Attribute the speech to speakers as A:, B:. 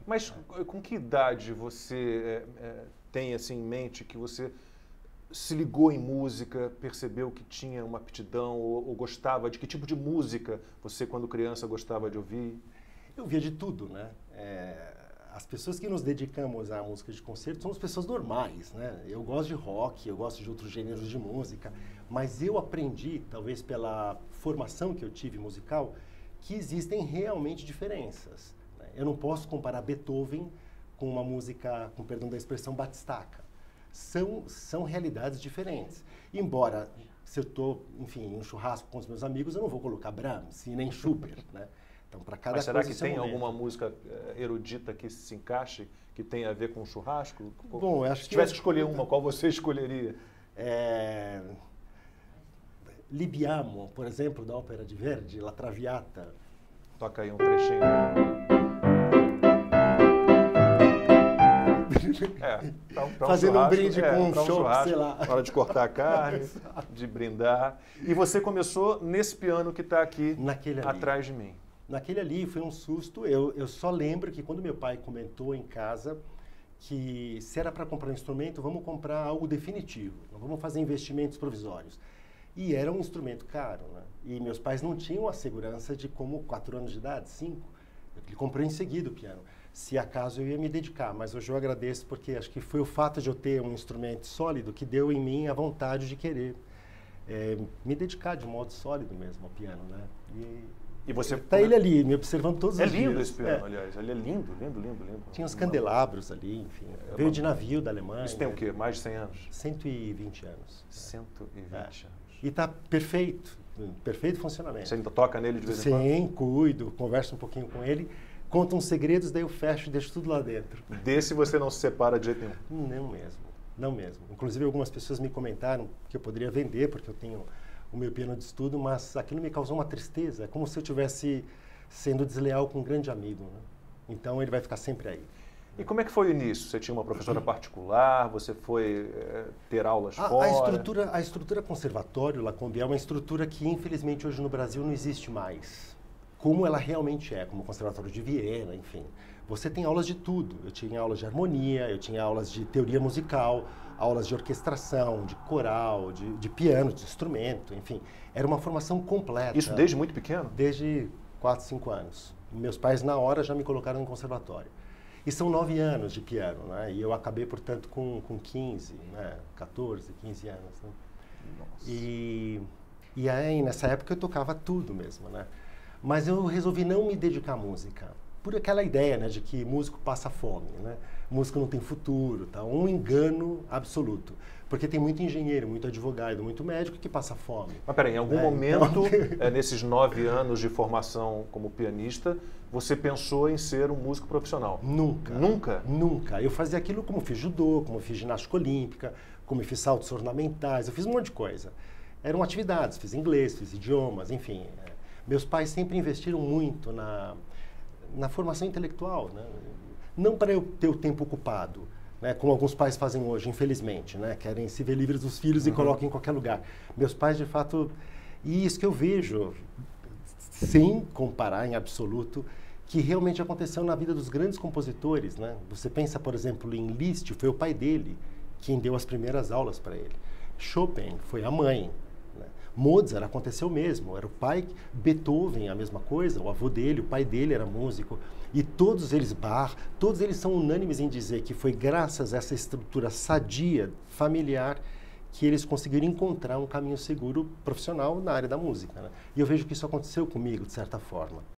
A: Mas com que idade você tem assim, em mente que você se ligou em música, percebeu que tinha uma aptidão ou gostava de que tipo de música você, quando criança, gostava de ouvir?
B: Eu via de tudo, né? As pessoas que nos dedicamos à música de concerto somos pessoas normais, né? Eu gosto de rock, eu gosto de outros gêneros de música, mas eu aprendi, talvez pela formação que eu tive musical, que existem realmente diferenças, né? Eu não posso comparar Beethoven com uma música, com perdão da expressão, batistaca. São realidades diferentes. Embora, se eu estou, enfim, em um churrasco com os meus amigos, eu não vou colocar Brahms e nem Schubert, né? Então, para cada
A: Mas será que
B: coisa
A: tem alguma música erudita que se encaixe, que tenha a ver com churrasco?
B: Bom, eu acho
A: se tivesse que escolher uma, qual você escolheria?
B: Libiamo, por exemplo, da ópera de Verdi, La Traviata.
A: Toca aí um trechinho.
B: Fazendo um brinde com um chopp, sei lá.
A: Na hora de cortar a carne, de brindar. E você começou nesse piano que está aqui atrás de mim.
B: Naquele ali foi um susto. Eu só lembro que quando meu pai comentou em casa que se era para comprar um instrumento, vamos comprar algo definitivo, não vamos fazer investimentos provisórios. E era um instrumento caro, né? E meus pais não tinham a segurança de como 4 anos de idade, 5. Ele comprou em seguida o piano. Se acaso eu ia me dedicar, mas hoje eu agradeço porque acho que foi o fato de eu ter um instrumento sólido que deu em mim a vontade de querer me dedicar de modo sólido mesmo ao piano, né?
A: E você
B: tá ele ali, me observando todos os dias.
A: É lindo esse piano, aliás. Ele é lindo, lindo, lindo, lindo.
B: Tinha os candelabros ali, enfim. Veio de navio da Alemanha.
A: Isso tem o quê? Mais de 100 anos?
B: 120 anos.
A: 120 anos.
B: E está perfeito, perfeito funcionamento.
A: Você ainda toca nele de vez em quando?
B: Sim, cuido, converso um pouquinho com ele, conto uns segredos, daí eu fecho e deixo tudo lá dentro.
A: Desse você não se separa de jeito nenhum?
B: Não mesmo, não mesmo. Inclusive algumas pessoas me comentaram que eu poderia vender, porque eu tenho o meu piano de estudo, mas aquilo me causou uma tristeza. É como se eu estivesse sendo desleal com um grande amigo, né? Então ele vai ficar sempre aí.
A: E como é que foi o início? Você tinha uma professora particular? Você foi ter aulas fora?
B: A estrutura conservatório, Lacombe, é uma estrutura que infelizmente hoje no Brasil não existe mais. Como ela realmente é, como o Conservatório de Viena, enfim. Você tem aulas de tudo. Eu tinha aulas de harmonia, eu tinha aulas de teoria musical, aulas de orquestração, de coral, de piano, de instrumento, enfim. Era uma formação completa.
A: Isso desde muito pequeno?
B: Desde 4, 5 anos. Meus pais, na hora, já me colocaram no conservatório. E são 9 anos de piano, né? E eu acabei, portanto, com 15, né? 14, 15 anos. Né?
A: Nossa.
B: E aí, nessa época, eu tocava tudo mesmo, né? Mas eu resolvi não me dedicar à música. Por aquela ideia, né, de que músico passa fome, né? Músico não tem futuro, tá? Um engano absoluto. Porque tem muito engenheiro, muito advogado, muito médico que passa fome.
A: Mas peraí, em algum momento, nesses 9 anos de formação como pianista, você pensou em ser um músico profissional?
B: Nunca.
A: Nunca?
B: Nunca. Eu fazia aquilo como fiz judô, como fiz ginástica olímpica, como fiz saltos ornamentais, eu fiz um monte de coisa. Eram atividades, fiz inglês, fiz idiomas, enfim. Meus pais sempre investiram muito na formação intelectual, né? Não para eu ter o tempo ocupado, né? Como alguns pais fazem hoje, infelizmente, né? Querem se ver livres dos filhos e colocam em qualquer lugar. Meus pais, de fato, e isso que eu vejo, sem comparar em absoluto, que realmente aconteceu na vida dos grandes compositores, né? Você pensa, por exemplo, em Liszt, foi o pai dele quem deu as primeiras aulas para ele. Chopin foi a mãe. Mozart aconteceu mesmo, era o pai. Beethoven, a mesma coisa, o avô dele, o pai dele era músico. E todos eles, Bach, todos eles são unânimes em dizer que foi graças a essa estrutura sadia, familiar, que eles conseguiram encontrar um caminho seguro profissional na área da música, né? E eu vejo que isso aconteceu comigo, de certa forma.